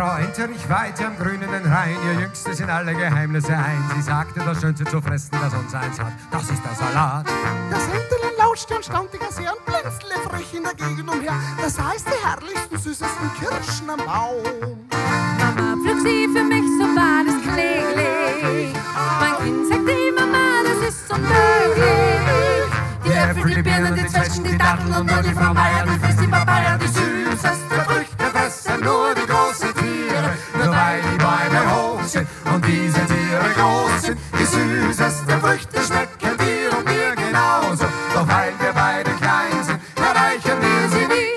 Frau Enterich weite am grünen Rhein, ihr Jüngstes in alle Geheimnisse ein. Sie sagte, das Schönste zu fressen, das uns eins hat, das ist der Salat. Das Entelein lauschte und staunte gar sehr und blinzelte frech in der Gegend umher. Das heißt, die herrlichsten, süßesten Kirschen am Baum. Mama pflück sie für mich, so war das kläglich. Mein Kind sagt immer, Mama, das ist unmöglich. Die Äpfel, die Birnen, die Zwetschgen, die Datteln und nur die Frau Meier, die frisst die Papaya, die süßeste Früchte fressen nur die großen Tiere, nur weil die Bäume hoch sind und diese Tiere groß sind. Die süßesten Früchte schmecken dir und mir genauso, doch weil wir beide klein sind, erreichen wir sie nie.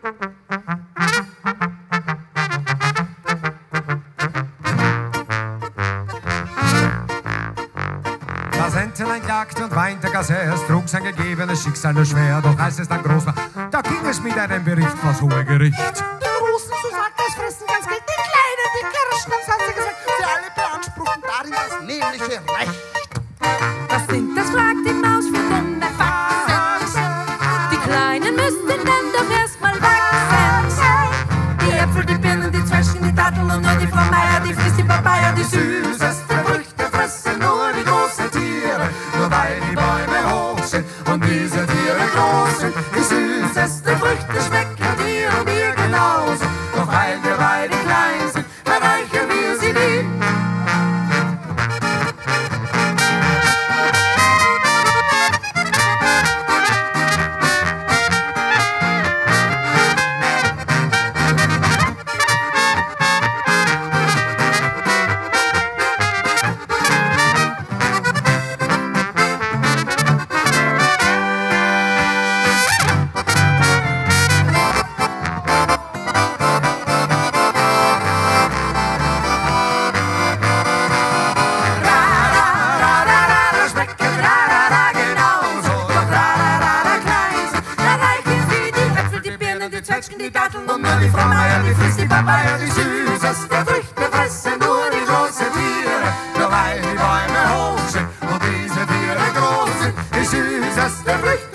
Das Entelein klagte und weinte gar sehr, es trug sein gegebenes Schicksal nur schwer, doch als es dann groß war, da ging es mit einem Bericht vors hohe Gericht. Die Großen, so sagte es, fressen ganz Geld, die Kleinen, die Kirschen, das hat sie gesagt, sie alle beanspruchen darin das nämliche Recht. Was sind das, fragt die Maus für dumme Faxen. Die Kleinen müssten dann doch erstmal wachsen. Die Äpfel, die Birnen, die Zwetschgen, die Datteln und nur die Frau Meier, die frisst die Papaya, die süßesten Früchte fressen nur die großen Tiere, nur weil die Bäume hoch sind und diese Tiere groß sind. Die süßesten Früchte schmecken dir und mir genauso, doch weil wir beide klein sind, erreichen wir sie nie. Die Datteln und nur die Frau Meier, die frisst die Papaya, die süßesten Früchte fressen nur die großen Tiere, nur weil die Bäume hoch sind und diese Tiere groß sind. Die süßesten Früchte